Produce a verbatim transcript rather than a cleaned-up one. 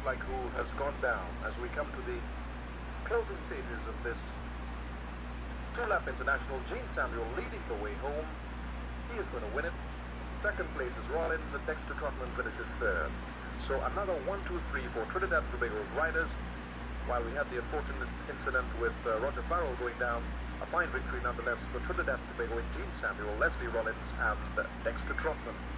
like who has gone down as we come to the closing stages of this two-lap international. Gene Samuel leading the way home. He is going to win it. Second place is Rawlins, and Dexter Trotman finishes third. So another one, two, three for Trinidad and Tobago's riders. While we had the unfortunate incident with uh, Roger Farrell going down, a fine victory nonetheless for Trinidad and Tobago in Gene Samuel, Leslie Rawlins and uh, Dexter Trotman.